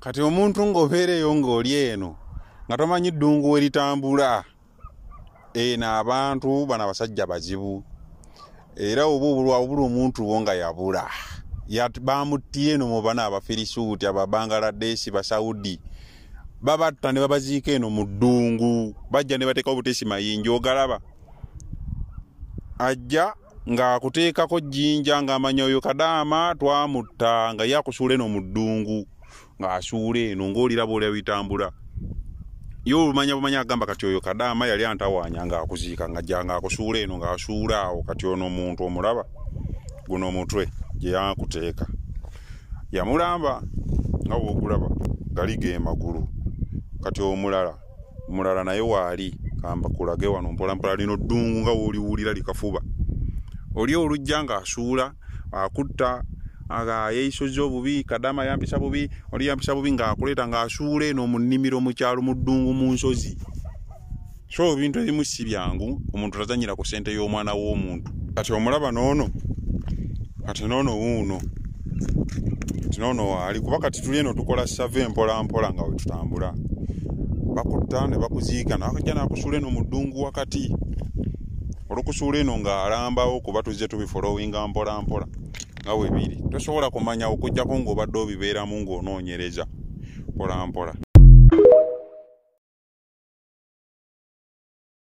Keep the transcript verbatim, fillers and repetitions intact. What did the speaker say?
kati omuntu ng'obeereyo ng'oli eno nga tomanyi ddungu we litambula. Eno abantu bano abasajja bazibu era oba obulwa obula omuntu wo nga yabula bamuttire eno mu bana abafirisuuti Ababangaladeshi Basaudi babatta ne babaziika eno mu ddungu bajja ne bateeka obutesi mayinja ogalaba ajja ng'akuteekako jjinja ng'amanya oyo Kadaama twamutta nga yakusuula eno mu ddungu ng'asuula eno ng'olira bw'olya bitambula yo olumanya bumanya agamba kati oyo Kadaama yali antawaanya ng'akuziika ng'ajja ng'akusuula eno ng'asuula awo kati ono omuntu omulaba guno omutwe gye yakuteeka yamulamba nga bw'ogulaba gali ge magulu kati omulala omulala naye waali kamba kulage wano mpola mpola lino ddungu nga w'oliwulira likafuba oli olujja ng'asuula akutta aga yeeyisoza obubi Kadaama yampisa bubi oli yampisa bubi ng'akuleeta ng'asuula eno mu nnimiro mu kyalo mu ddungu mu nsozi. So ebintu ebimu si byangu omuntu tazanyira ku ssente y'omwana w'omuntu. Kati omulaba n'ono kati n'ono wuuno kati n'ono waali kuba kati tuli eno tukola save mpola mpola nga we tutambula bakutta ne bakuziika n'akajja n'akusuula eno mu ddungu wakati olukusuula eno ng'alambawo kuba tuzze tubifolowinga mpola mpola nga we biri tosobola kumanya okujjako ng'obadde obibeeramu ng'onoonyereza mpola mpola.